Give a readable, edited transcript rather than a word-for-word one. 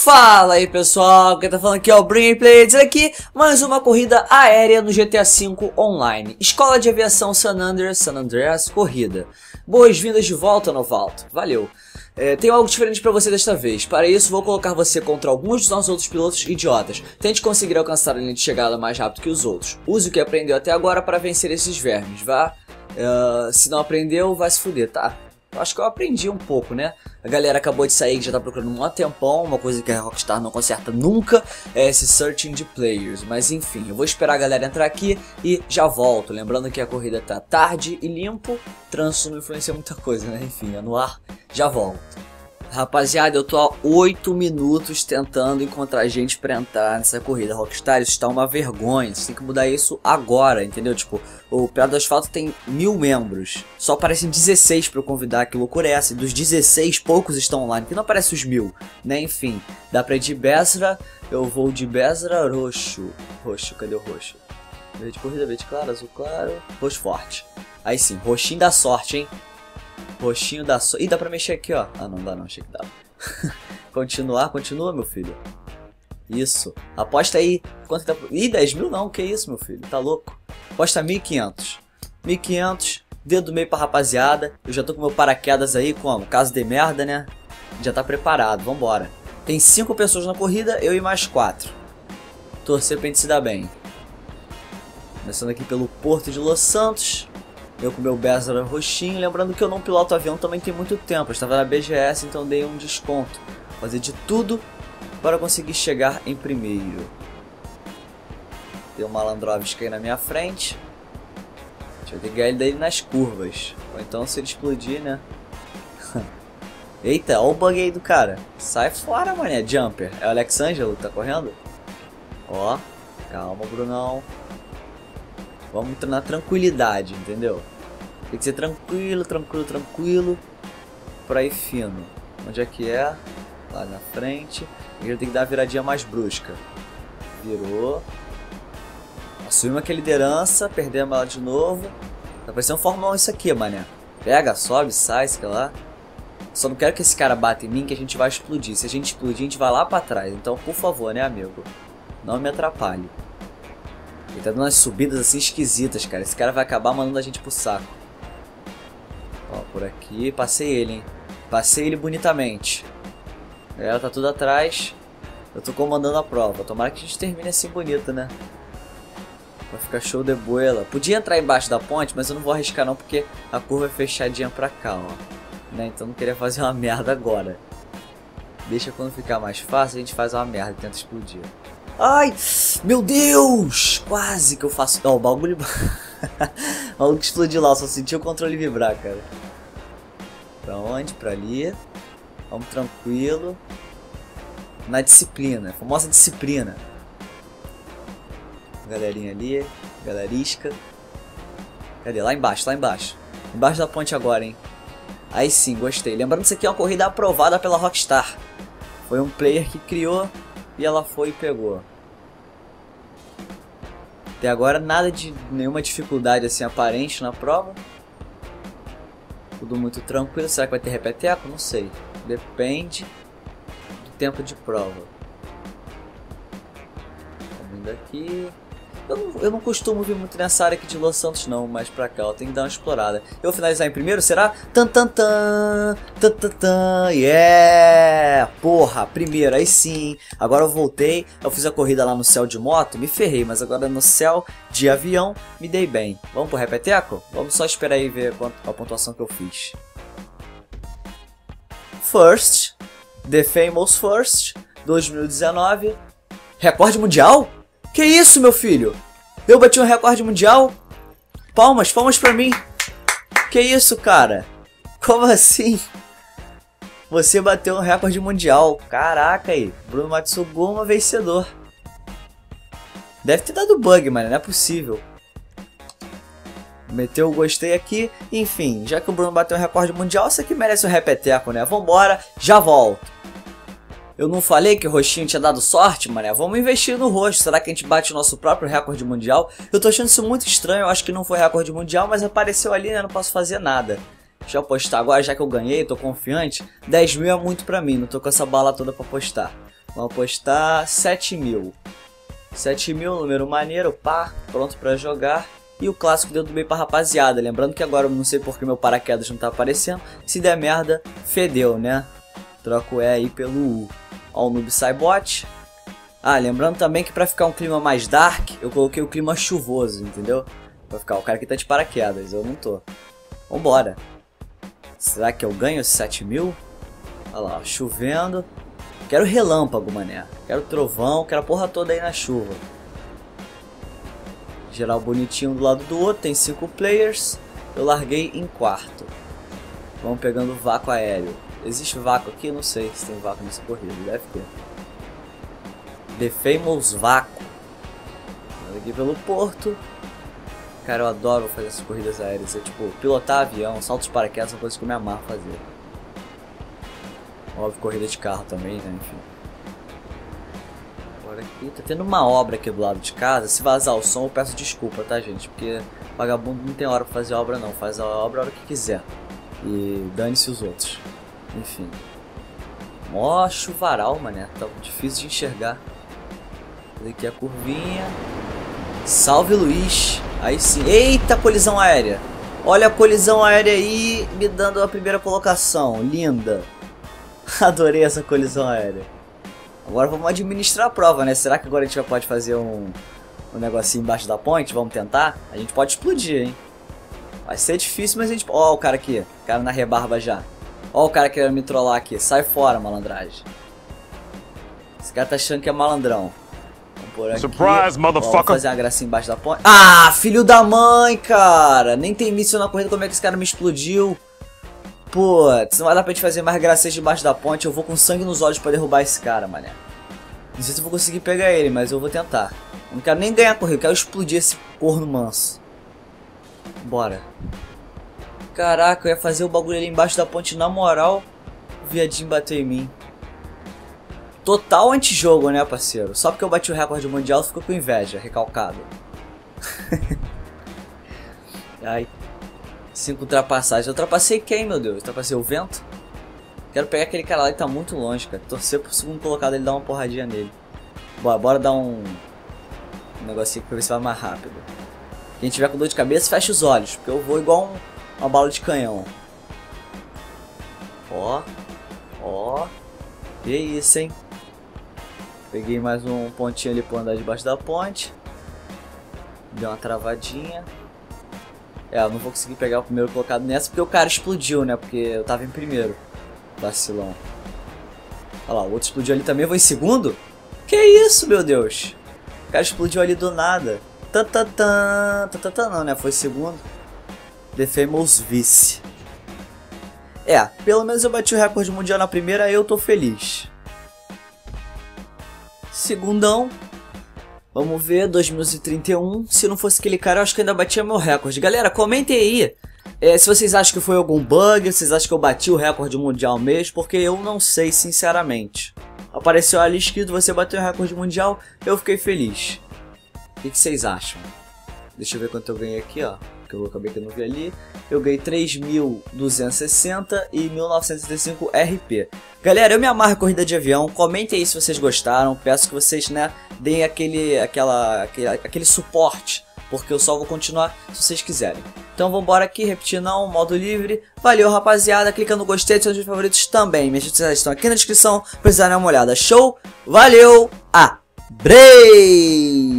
Fala aí pessoal, quem tá falando aqui é o Brinplay, dizer aqui mais uma corrida aérea no GTA V Online. Escola de Aviação San Andreas Corrida. Boas-vindas de volta, novato, valeu. Tenho algo diferente pra você desta vez. Para isso vou colocar você contra alguns dos nossos outros pilotos idiotas. Tente conseguir alcançar a linha de chegada mais rápido que os outros. Use o que aprendeu até agora para vencer esses vermes, vá? Se não aprendeu, vai se fuder, tá? Acho que eu aprendi um pouco, né? A galera acabou de sair, que já tá procurando um tempão. Uma coisa que a Rockstar não conserta nunca é esse searching de players. Mas enfim, eu vou esperar a galera entrar aqui e já volto. Lembrando que a corrida tá tarde e limpo. Trânsito não influencia muita coisa, né? Enfim, é no ar, já volto. Rapaziada, eu tô há 8 minutos tentando encontrar gente pra entrar nessa corrida. Rockstar, isso está uma vergonha. Você tem que mudar isso agora, entendeu? Tipo, o Pirata do Asfalto tem 1000 membros. Só aparecem 16 pra eu convidar, que loucura é essa? E dos 16, poucos estão online, que não aparece os 1000, né? Enfim, dá pra ir de Besra. Eu vou de Besra roxo. Roxo, cadê o roxo? Verde corrida, verde claro, azul claro, roxo forte. Aí sim, roxinho da sorte, hein? Roxinho da sorte. Ih, dá pra mexer aqui, ó. Ah, não dá não, achei que dava. Continuar, continua, meu filho. Isso. Aposta aí. Quanto dá pra... Ih, 10 mil não, que isso, meu filho. Tá louco? Aposta 1.500. 1.500, dedo do meio pra rapaziada. Eu já tô com meu paraquedas aí, como? Caso de merda, né? Já tá preparado, vambora. Tem 5 pessoas na corrida, eu e mais 4. Torcer pra gente se dar bem. Começando aqui pelo Porto de Los Santos. Eu com meu Besra roxinho, lembrando que eu não piloto avião também tem muito tempo. Eu estava na BGS, então dei um desconto. Fazer de tudo para conseguir chegar em primeiro. Tem um Malandrovski aí na minha frente. Deixa eu ligar ele daí nas curvas. Ou então se ele explodir, né? Eita, olha o bug aí do cara. Sai fora, mané, jumper. É o Alexângelo que tá correndo? Ó, calma, Brunão. Vamos na tranquilidade, entendeu? Tem que ser tranquilo, tranquilo, tranquilo. Pra ir fino. Onde é que é? Lá na frente. E ele tem que dar a viradinha mais brusca. Virou. Assumimos aqui a liderança. Perdemos ela de novo. Tá parecendo um Fórmula 1 isso aqui, mané. Pega, sobe, sai, sei lá. Só não quero que esse cara bata em mim, que a gente vai explodir. Se a gente explodir, a gente vai lá pra trás. Então, por favor, né, amigo? Não me atrapalhe. Ele tá dando umas subidas assim esquisitas, cara. Esse cara vai acabar mandando a gente pro saco. Ó, por aqui. Passei ele, hein. Passei ele bonitamente. Ela tá tudo atrás. Eu tô comandando a prova. Tomara que a gente termine assim bonito, né? Vai ficar show de boela. Podia entrar embaixo da ponte, mas eu não vou arriscar não, porque a curva é fechadinha pra cá, ó. Né? Então não queria fazer uma merda agora. Deixa quando ficar mais fácil, a gente faz uma merda e tenta explodir. Ai, meu Deus! Quase que eu faço... Ó, o bagulho... O bagulho que explodiu lá, eu só senti o controle vibrar, cara. Pra onde? Pra ali. Vamos tranquilo. Na disciplina, famosa disciplina. Galerinha ali, galerisca. Cadê? Lá embaixo, lá embaixo. Embaixo da ponte agora, hein. Aí sim, gostei. Lembrando que isso aqui é uma corrida aprovada pela Rockstar. Foi um player que criou... E ela foi e pegou. Até agora nada de nenhuma dificuldade assim aparente na prova. Tudo muito tranquilo. Será que vai ter repeteco? Não sei. Depende do tempo de prova. Vamos indo aqui. Eu não costumo vir muito nessa área aqui de Los Santos não, mas pra cá eu tenho que dar uma explorada. Eu vou finalizar em primeiro, será? Tan tan tan, tan tan tan, yeah! Porra, primeiro, aí sim. Agora eu voltei, eu fiz a corrida lá no céu de moto, me ferrei, mas agora no céu de avião me dei bem. Vamos pro repeteco? Vamos só esperar aí ver a pontuação que eu fiz. First, The Famous First, 2019, recorde mundial? Que isso, meu filho? Eu bati um recorde mundial? Palmas, palmas pra mim. Que isso, cara? Como assim? Você bateu um recorde mundial. Caraca aí. Bruno Matsuguma vencedor. Deve ter dado bug, mano. Não é possível. Meteu o gostei aqui. Enfim, já que o Bruno bateu um recorde mundial, isso aqui merece um repeteco, né? Vambora, já volto. Eu não falei que o roxinho tinha dado sorte, mané? Vamos investir no roxo. Será que a gente bate o nosso próprio recorde mundial? Eu tô achando isso muito estranho. Eu acho que não foi recorde mundial, mas apareceu ali, né? Não posso fazer nada. Deixa eu apostar agora, já que eu ganhei, tô confiante. 10 mil é muito pra mim, não tô com essa bala toda pra apostar. Vamos apostar 7.000. 7.000, número maneiro, pá, pronto pra jogar. E o clássico deu do bem pra rapaziada. Lembrando que agora eu não sei porque meu paraquedas não tá aparecendo. Se der merda, fedeu, né? Troca o E aí pelo U. Ó, o Noob Saibot. Ah, lembrando também que pra ficar um clima mais dark, eu coloquei o clima chuvoso, entendeu? Pra ficar, o cara que tá de paraquedas, eu não tô. Vambora. Será que eu ganho esses 7.000? Olha lá, chovendo. Quero relâmpago, mané. Quero trovão, quero a porra toda aí na chuva. Geral bonitinho do lado do outro, tem 5 players. Eu larguei em quarto. Vamos pegando vácuo aéreo. Existe vácuo aqui? Não sei se tem vácuo nessa corrida, deve ter. The Famous Vácuo. Aqui pelo porto. Cara, eu adoro fazer essas corridas aéreas. É tipo, pilotar avião, saltos de paraquedas, são coisas que eu me amarro fazer. Óbvio, corrida de carro também, né? Enfim. Agora aqui, tá tendo uma obra aqui do lado de casa. Se vazar o som, eu peço desculpa, tá, gente? Porque vagabundo não tem hora pra fazer obra, não. Faz a obra a hora que quiser. E dane-se os outros. Enfim. Mó chuvaral, mané. Tá difícil de enxergar. Aqui a curvinha. Salve, Luiz. Aí sim. Eita, colisão aérea. Olha a colisão aérea aí, me dando a primeira colocação. Linda. Adorei essa colisão aérea. Agora vamos administrar a prova, né? Será que agora a gente já pode fazer um negocinho embaixo da ponte? Vamos tentar? A gente pode explodir, hein? Vai ser difícil, mas a gente... Ó, o cara aqui. O cara na rebarba já. Ó o cara querendo me trollar aqui. Sai fora, malandragem. Esse cara tá achando que é malandrão. Vamos por aqui. Surprise, motherfucker! Vamos fazer uma gracinha embaixo da ponte. Ah, filho da mãe, cara! Nem tem míssil na corrida, como é que esse cara me explodiu? Putz, não vai dar pra gente fazer mais gracinhas debaixo da ponte. Eu vou com sangue nos olhos pra derrubar esse cara, mané. Não sei se eu vou conseguir pegar ele, mas eu vou tentar. Eu não quero nem ganhar a corrida, eu quero explodir esse corno manso. Bora. Caraca, eu ia fazer o bagulho ali embaixo da ponte na moral. O viadinho bateu em mim. Total antijogo, né, parceiro? Só porque eu bati o recorde mundial, ficou com inveja, recalcado. Ai. 5 ultrapassagens. Eu ultrapassei quem, meu Deus? Ultrapassei o vento? Quero pegar aquele cara lá que tá muito longe, cara. Torcer pro segundo colocado ele dar uma porradinha nele. Bora dar um negocinho pra ver se vai mais rápido. Quem tiver com dor de cabeça, fecha os olhos, porque eu vou igual uma bala de canhão. Ó. Ó. Que isso, hein? Peguei mais um pontinho ali pra andar debaixo da ponte. Deu uma travadinha. É, eu não vou conseguir pegar o primeiro colocado nessa porque o cara explodiu, né? Porque eu tava em primeiro. Vacilão. Olha lá, o outro explodiu ali também. Eu vou em segundo? Que isso, meu Deus? O cara explodiu ali do nada. Não, né? Foi segundo. The Famous Vice. É, pelo menos eu bati o recorde mundial na primeira e eu tô feliz. Segundão. Vamos ver, 2031. Se não fosse aquele cara, eu acho que ainda batia meu recorde. Galera, comentem aí se vocês acham que foi algum bug, se vocês acham que eu bati o recorde mundial mesmo, porque eu não sei, sinceramente. Apareceu ali escrito, você bateu o recorde mundial, eu fiquei feliz. O que vocês acham? Deixa eu ver quanto eu ganhei aqui, ó. Que eu acabei que eu não vi ali. Eu ganhei 3.260 e 1.965 RP. Galera, eu me amarro em corrida de avião. Comentem aí se vocês gostaram. Peço que vocês, né, deem aquele suporte, porque eu só vou continuar se vocês quiserem. Então vambora aqui, repetir não, modo livre. Valeu, rapaziada. Clica no gostei, seus favoritos também. Minhas redes sociais estão aqui na descrição. Precisarem dar uma olhada. Show? Valeu! Abrei!